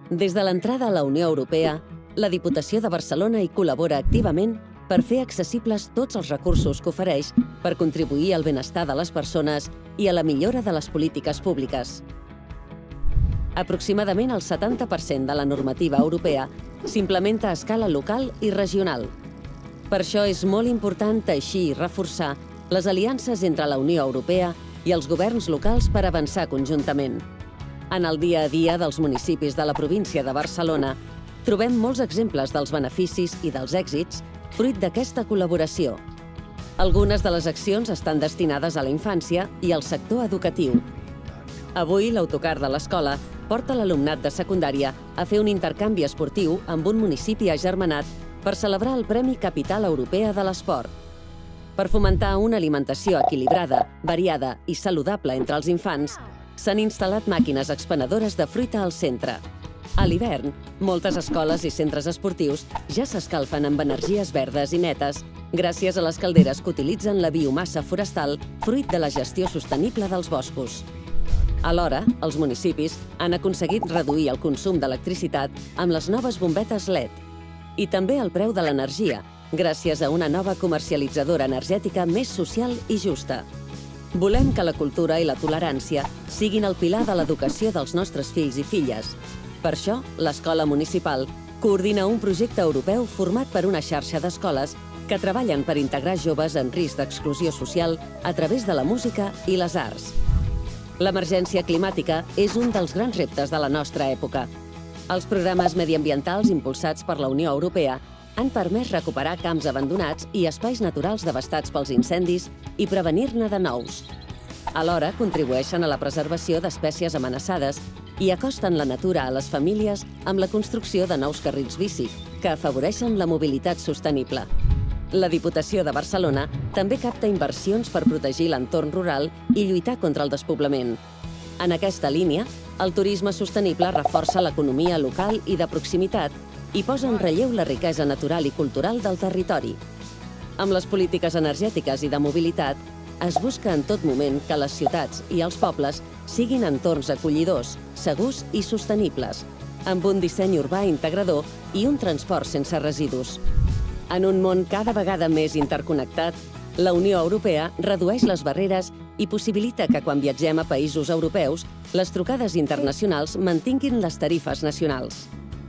Des de l'entrada a la Unió Europea, la Diputació de Barcelona hi col·labora activament per fer accessibles tots els recursos que ofereix per contribuir al benestar de les persones i a la millora de les polítiques públiques. Aproximadament el 70% de la normativa europea s'implementa a escala local i regional. Per això és molt important teixir i reforçar les aliances entre la Unió Europea i els governs locals per avançar conjuntament. En el dia a dia dels municipis de la província de Barcelona trobem molts exemples dels beneficis i dels èxits fruit d'aquesta col·laboració. Algunes de les accions estan destinades a la infància i al sector educatiu. Avui, l'autocar de l'escola porta l'alumnat de secundària a fer un intercanvi esportiu amb un municipi agermanat per celebrar el Premi Capital Europea de l'Esport. Per fomentar una alimentació equilibrada, variada i saludable entre els infants, s'han instal·lat màquines expenedores de fruita al centre. A l'hivern, moltes escoles i centres esportius ja s'escalfen amb energies verdes i netes gràcies a les calderes que utilitzen la biomassa forestal fruit de la gestió sostenible dels boscos. Alhora, els municipis han aconseguit reduir el consum d'electricitat amb les noves bombetes LED i també el preu de l'energia, gràcies a una nova comercialitzadora energètica més social i justa. Volem que la cultura i la tolerància siguin el pilar de l'educació dels nostres fills i filles. Per això, l'Escola Municipal coordina un projecte europeu format per una xarxa d'escoles que treballen per integrar joves en risc d'exclusió social a través de la música i les arts. L'emergència climàtica és un dels grans reptes de la nostra època. Els programes mediambientals impulsats per la Unió Europea han permès recuperar camps abandonats i espais naturals devastats pels incendis i prevenir-ne de nous. Alhora, contribueixen a la preservació d'espècies amenaçades i acosten la natura a les famílies amb la construcció de nous carrils bici, que afavoreixen la mobilitat sostenible. La Diputació de Barcelona també capta inversions per protegir l'entorn rural i lluitar contra el despoblament. En aquesta línia, el turisme sostenible reforça l'economia local i de proximitat i posa en relleu la riquesa natural i cultural del territori. Amb les polítiques energètiques i de mobilitat, es busca en tot moment que les ciutats i els pobles siguin entorns acollidors, segurs i sostenibles, amb un disseny urbà integrador i un transport sense residus. En un món cada vegada més interconnectat, la Unió Europea redueix les barreres i possibilita que quan viatgem a països europeus, les trucades internacionals mantinguin les tarifes nacionals.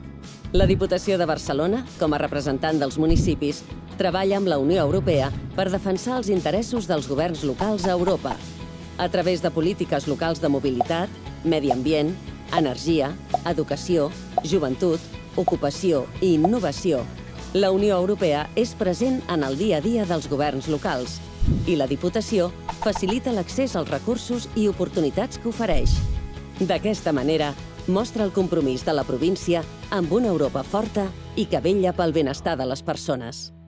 La Diputació de Barcelona, com a representant dels municipis, treballa amb la Unió Europea per defensar els interessos dels governs locals a Europa, a través de polítiques locals de mobilitat, medi ambient, energia, educació, joventut, ocupació i innovació. La Unió Europea és present en el dia a dia dels governs locals i la Diputació facilita l'accés als recursos i oportunitats que ofereix. D'aquesta manera, mostra el compromís de la província amb una Europa forta i que vetlla pel benestar de les persones.